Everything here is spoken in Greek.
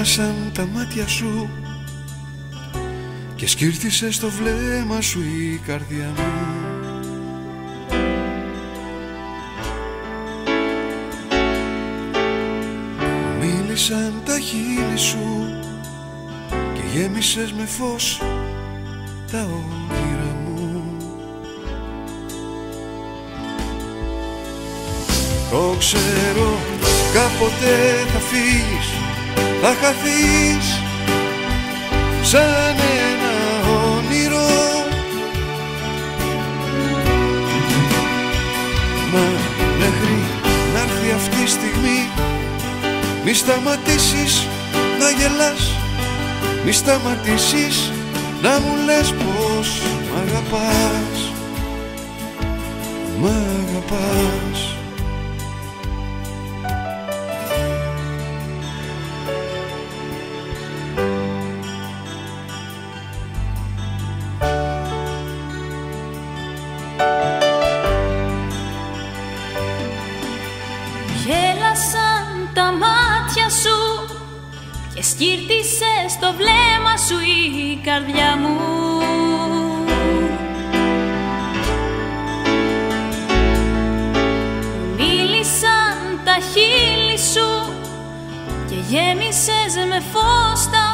γέμασαν τα μάτια σου και σκύρτησε στο βλέμμα σου η καρδιά μου. Μίλησαν τα χείλη σου και γέμισες με φως τα όνειρα μου. Το ξέρω, κάποτε θα φύγεις, θα χαθείς σαν ένα όνειρο. Μα μέχρι να έρθει αυτή η στιγμή μη σταματήσεις να γελάς, μη σταματήσεις να μου λες πως μ' αγαπάς, μ' αγαπάς. Γέλασαν τα μάτια σου και σκύρτησε στο βλέμμα σου η καρδιά μου. Μίλησαν τα χείλη σου και γέμισες με φως τα